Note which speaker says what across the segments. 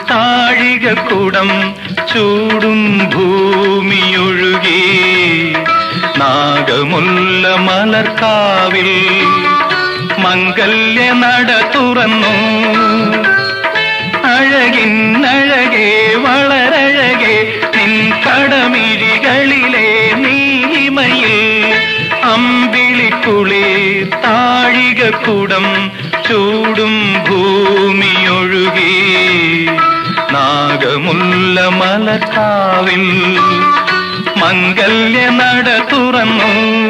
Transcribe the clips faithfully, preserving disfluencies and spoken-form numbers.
Speaker 1: താഴികക്കുടം ചൂടും ഭൂമിയൊഴുകി നാഗമുല്ല മലർക്കാവിൽ മംഗല്യ നട തുറന്നു. അഴകിന്നഴകേ വളരഴകേ നിൻ കടമിഴികളിലെ നീലിമയിൽ അമ്പിളിക്കുളിർ താഴികക്കുടം ചൂടും ഭൂമിയൊഴുകി നാഗമുല്ല മലർക്കാവിൽ മംഗല്യ നട തുറന്നു.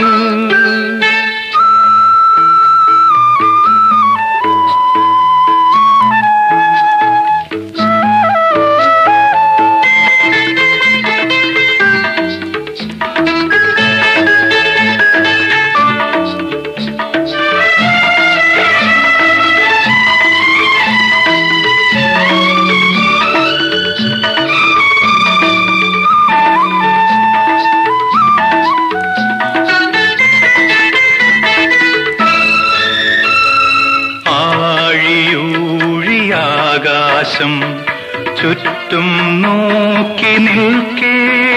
Speaker 1: ആകാശം ചുറ്റും നോക്കി നിൽക്കേ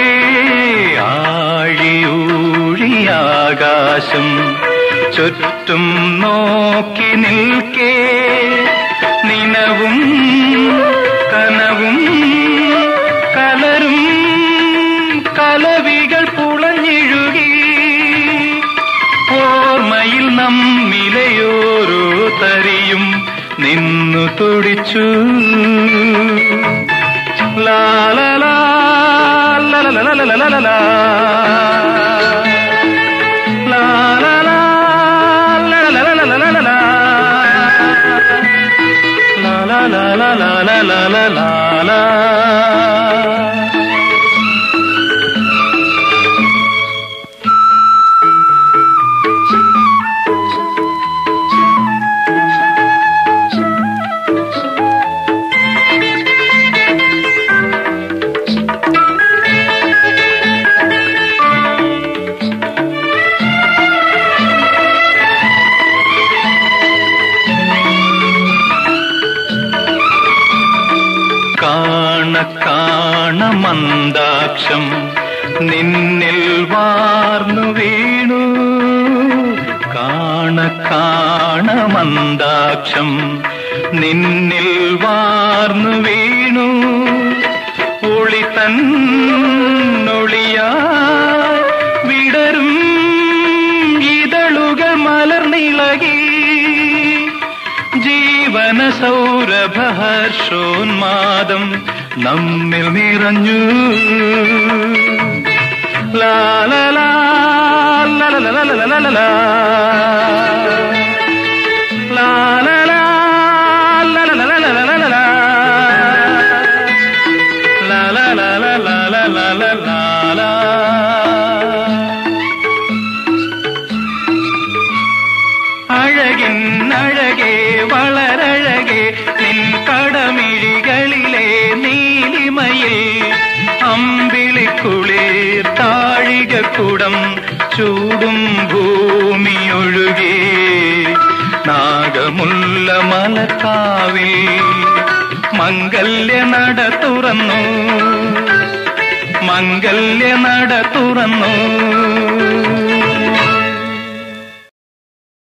Speaker 1: ആഴിയൂഴിയാകാശം ചുറ്റും നോക്കി നിൽക്കേ നിനവും കനവും കലരും കലവികൾ പുളഞ്ഞിഴുകി ഓർമ്മയിൽ നമ്മിലെയോരോ തരിയും നിന്നു തുടിച്ചു. ലാലലാ ലലലലലലലലാ ലാലലാ ലലലലലലലാ ലാലലാലലലലലാ. കാണ കാണ മന്ദാക്ഷം നിന്നിൽ വാർന്നു വീണു. കാണ കാണ മന്ദാക്ഷം നിന്നിൽ വാർന്നു വീണു. ഒളി തന്നൊളിയാ വിടരും ഇതളുകൾ മലർന്നിളകി ജീവന സൗരഭഹർഷോന്മാദം നമ്മിൽ നിറഞ്ഞു. ലാലലാ ലലലലലലലാ ലാലലാ ലലലലലലലാ ലാലലാലലലലലാ. അഴകിന്നഴകേ വളരഴകേ നിൻ കടമിഴികളിലെ നീലിമയിൽ അമ്പിളിക്കുളിർ താഴികക്കുടം ചൂടും ഭൂമിയൊഴുകി നാഗമുല്ല മലർക്കാവിൽ മംഗല്യ നട തുറന്നു. മംഗല്യ നട തുറന്നു.